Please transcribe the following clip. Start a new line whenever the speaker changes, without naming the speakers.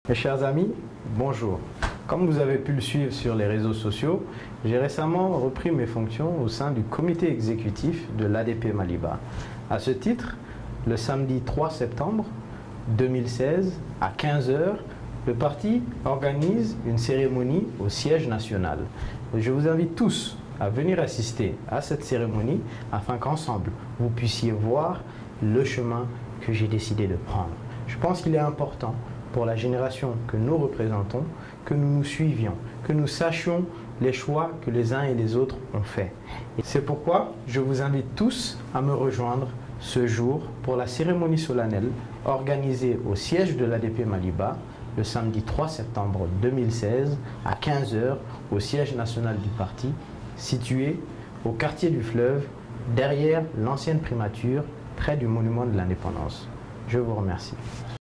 Mes chers amis, bonjour. Comme vous avez pu le suivre sur les réseaux sociaux, j'ai récemment repris mes fonctions au sein du comité exécutif de l'ADP Maliba. À ce titre, le samedi 3 septembre 2016, à 15 h, le parti organise une cérémonie au siège national. Je vous invite tous à venir assister à cette cérémonie afin qu'ensemble, vous puissiez voir le chemin que j'ai décidé de prendre. Je pense qu'il est important pour la génération que nous représentons, que nous nous suivions, que nous sachions les choix que les uns et les autres ont faits. C'est pourquoi je vous invite tous à me rejoindre ce jour pour la cérémonie solennelle organisée au siège de l'ADP Maliba le samedi 3 septembre 2016 à 15 h au siège national du parti situé au quartier du Fleuve, derrière l'ancienne primature, près du monument de l'indépendance. Je vous remercie.